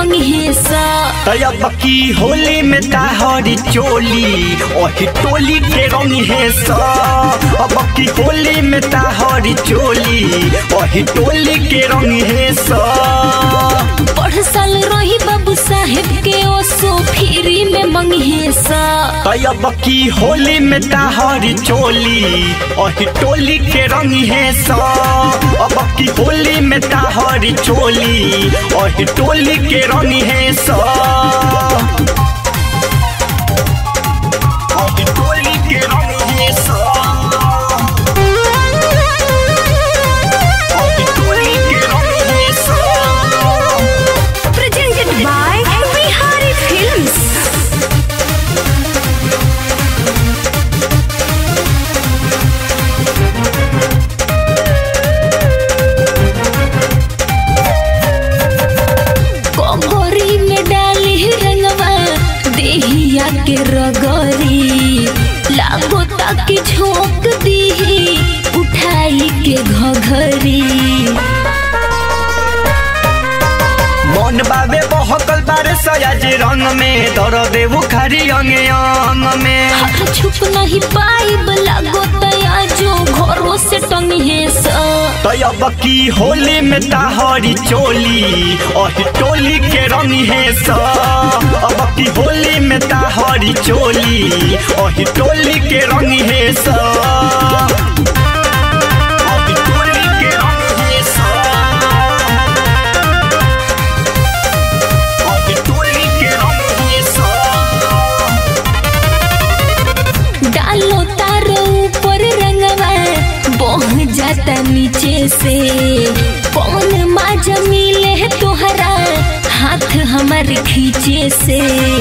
मंगे सा। अब की होली में ताहरी चोली ओही टोली के रंग है सा। अब की होली में ताहरी चोली ओही टोली के रंग है सा। पढ़ साल रही बाबू साहेब के ओसो फ्री में मंगे सा। अब की होली में ताहरी चोली ओही टोली के रंग है सा। अब की होली में ताहरी चोली ओही टोली के रंग है सा। ओही टोली के रंग है सा। ओही टोली के रंग है सा। Presented by Bihari Films। कोहरी में डाली रंगवा देहिया के रगरी लागो ताकि झोंक दी उठाई के घघरी। मन बाबे बहकल बारे सयाज रंग में दर्द बुखारी अंग अंग में। छुप नहीं पाई लागो तया जो घरों से टंगे सा। अब की होली में ताहरी चोली ओही टोली के रंग है सा। अब की होली में ताहरी चोली ओही टोली के रंग है सा। ओही टोली के रंग है सा। ओही टोली के रंग है सा। डालो तारो ऊपर रंगवा बह जाता नीचे से। कौन माजा मिले है तोहरा हाथ हमारे खींचे से।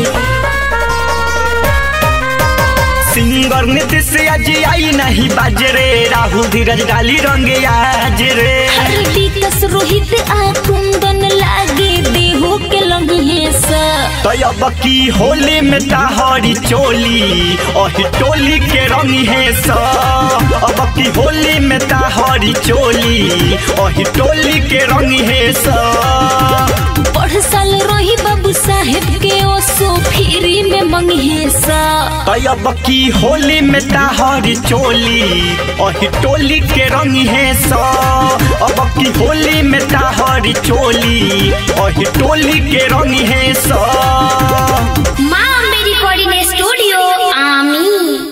सिंगर नीतीश आज आई नहीं बाजरे राहुल धीरज डाली रंग आज रे। हरदी कस रोहित आ कुंदन लागे देहो के लंगे सा। अब की होली में ताहरी चोली ओही टोली के रंग है सा। अब की होली में ताहरी चोली ओही टोली के रंग है सा। पढ़ साल रही बाबू साहेब के ओसो फ्री में मंगे सा। अब की होली में ताहरी चोली ओही टोली के रंग है सा। अब की होली में ताहरी चोली ओही टोली के रंग है सा।